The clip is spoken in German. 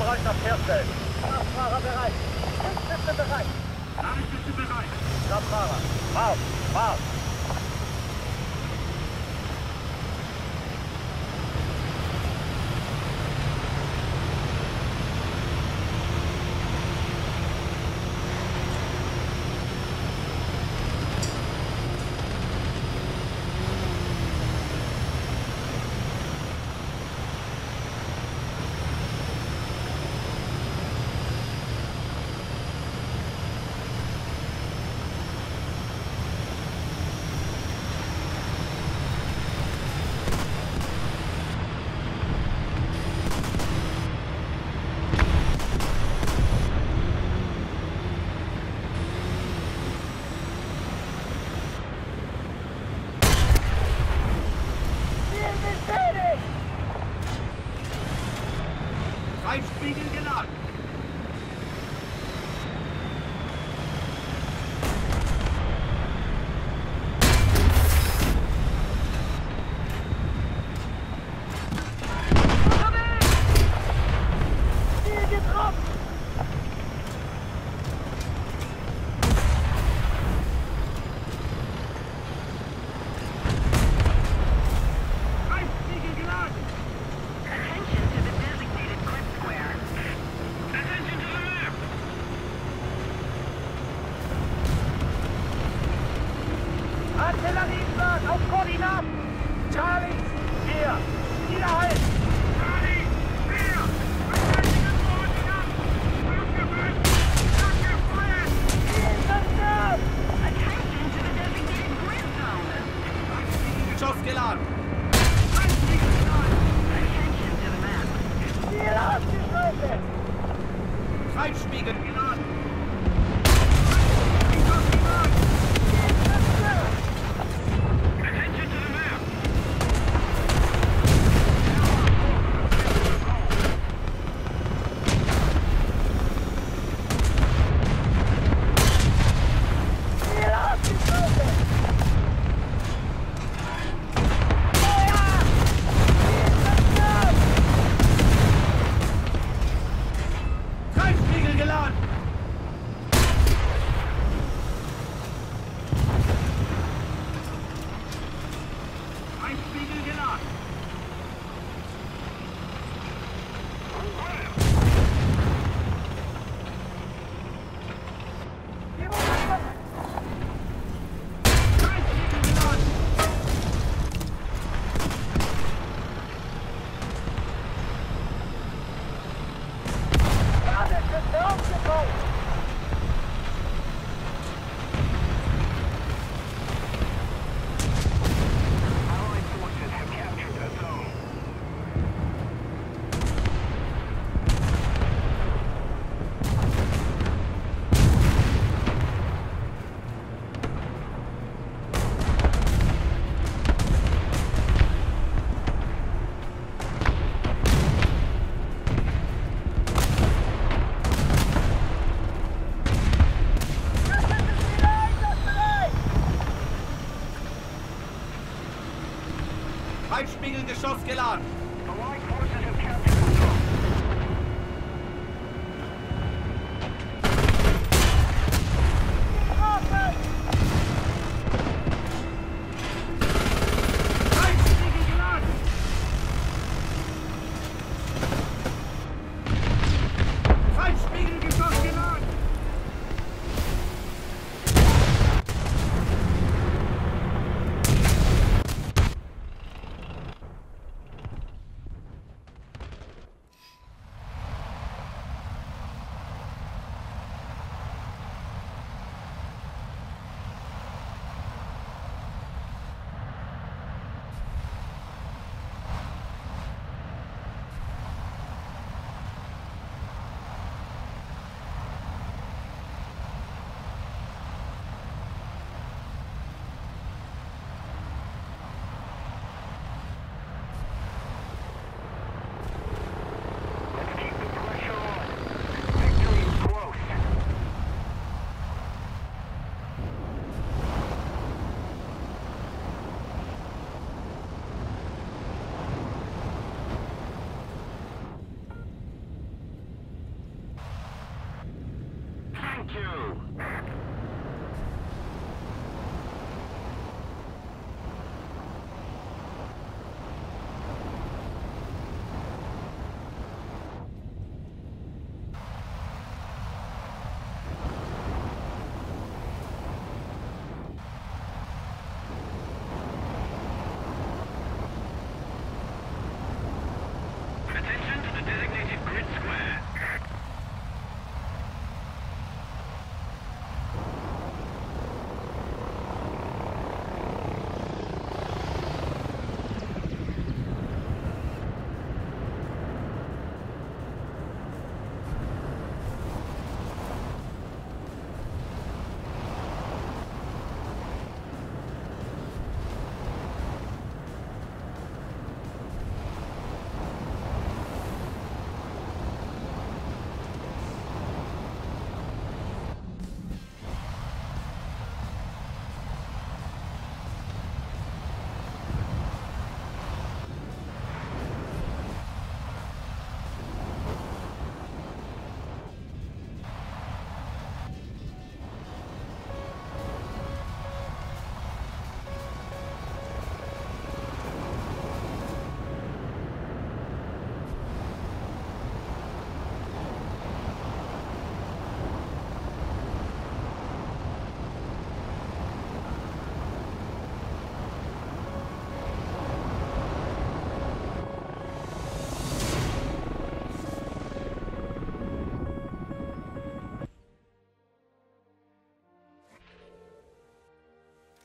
Bereitschaft herstellen. Kraftfahrer bereit. Schutzkiste bereit. Ladekiste bereit. Kraftfahrer. Marsch, Marsch. Spiegel geladen. Ziel getroffen. Spiegel geladen. Attention to the designated grid square. Attention to the map. Artillerieplan auf Koordinaten. Charlie, hier. Wiederhalten. Charlie, wir. Bestätigen Koordinaten. Abgefüllt. Abgefeuert. Ziel zerstört. Attention to the designated grid zone. Geschoss geladen. Attention to the map. Ziel ausgeschaltet. Treibspiegel geladen. Ziel zerstört. Attention to the map. Ziel ausgeschaltet. Feuer. Ziel zerstört. Treibspiegel geladen. Treibspiegel geladen. Treibspiegel geladen. Ladekiste aufgebaut. Allied forces have captured the zone. Das ist wieder einsatzbereit. Treibspiegel Geschoss geladen. Allied forces have captured the zone. Strafe. Treibspiegel geladen. Treibspiegel Geschoss geladen. Grid square.